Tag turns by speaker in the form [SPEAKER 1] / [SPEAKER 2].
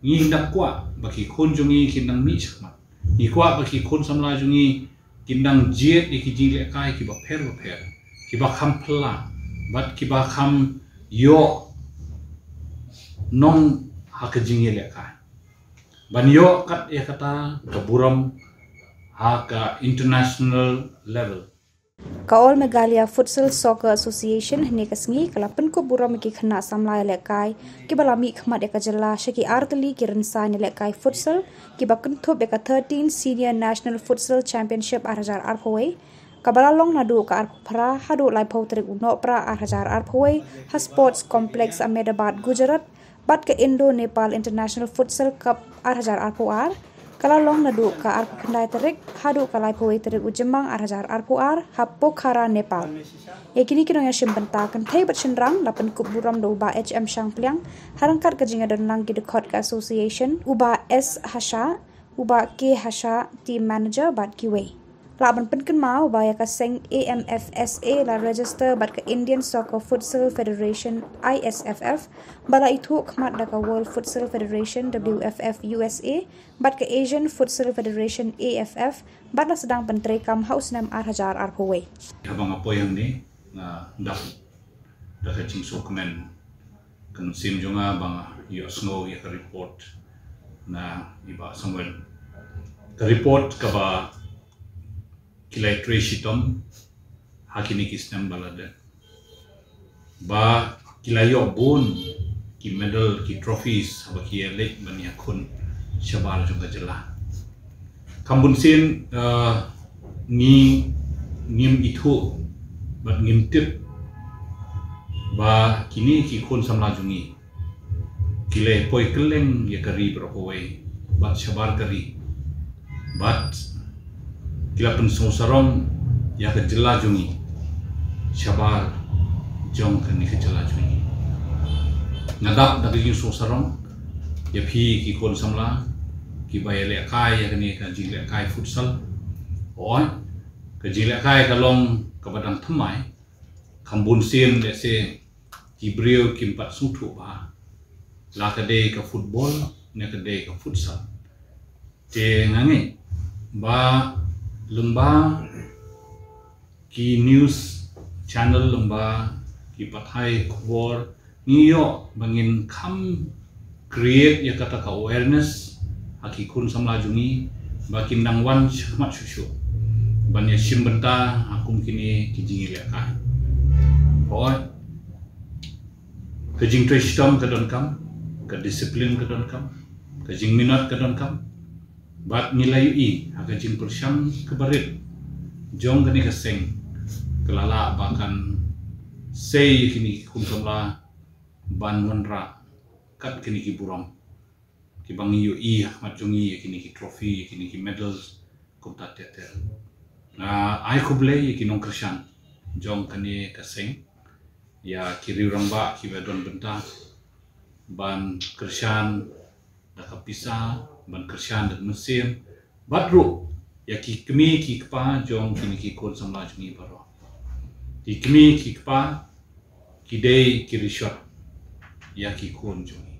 [SPEAKER 1] ngi dak kwa baki khun jungi kindang mi chakmat ni kwa baki khun samla jungi kindang jet ki jile kai ki ba pher ki ba kham phla bat ki ba kham yo nong hak jingi le kai ban yo kat e kata ka buram hak international level
[SPEAKER 2] Kaol Meghalaya Futsal Soccer Association ne kasngi kalapan ko buram ki khana samlai lekai ki balami khmat eka jala shaki artali ki ransa ne lekai futsal ki bakun thop eka 13 senior national futsal championship 2000 arphoi kabalalong nadu ka arphra hadu lai photrik uno pra 2000 arphoi ha sports complex Ahmedabad Gujarat bat ke Indo Nepal International Futsal Cup 2000 arphoar Kalalong nadu ka arpu kendai terik hadu kalai poi terik ujemang 2000 arpuar hapo khara Nepal. Yakini kino yang shimbenta kan thai bat shinrang lapan kup buram do uba HM Shangpliang harangkat kajinga dan lang ki dekot ka association uba S Hasha uba K Hasha team manager bat kiwe. Laban penken mau ubaya ka seng AMFSA la register bat ka Indian Soccer Futsal Federation ISFF bala itu khmat da ka World Futsal Federation WFF USA bat ka Asian Futsal Federation AFF bat la sedang pentre kam haus nam 2000 arpoi
[SPEAKER 1] habang apo yang ni na dak da ka ching so comment kan sim jonga bang yo snow ya ka report na iba somewhere ka report ka ba kilai Rishot hakini kisnam balada ba kilayo bun ki medal ki trophies ba ki elek bania Khun shabar juga jela kambun sin ni ngim itu bat ngim tip ba kini ki Khun samla jungi kilai poi keleng ya kari berhoi bat shabar kari bat kila pensosarong ya ke jela jungi shabar Jong kan ni ke jela jungi ngadap dari sosarong ya phi ki Khun samla ki bayale kai ya ni ka jile kai futsal oi ke jile kai ka long ka badang thamai khambun sin le se ki brio ki pat sutu ba la ka de ka football ne ka de ka futsal te ngangi ba lomba ki news channel lomba ki pathai khobor niyo bangin kham create ya kata ka awareness haki Khun samla jungi bakin nangwan khmat shushu banya shimbenta akum kini kijingi le kai oi kajing tristom kadon kam ka discipline kadon kam kajing minat kadon kam bat nilai i aga jing persyam kebarit Jong kini keseng kelala bahkan sei kini Khun samla ban wanra kat kini ki buram ki bangi yu i mat jungi kini ki trophy kini ki medals kota tetel na ai kuble ki nong krishan Jong kini keseng ya kiri ramba ki bedon benta ban krishan da kapisa ban krishan da musim badru ya ki Kmie ki kpa Jong kini ki Khun samla jungi baro ki Kmie ki kpa ki dei ki Rishot ya ki Khun jungi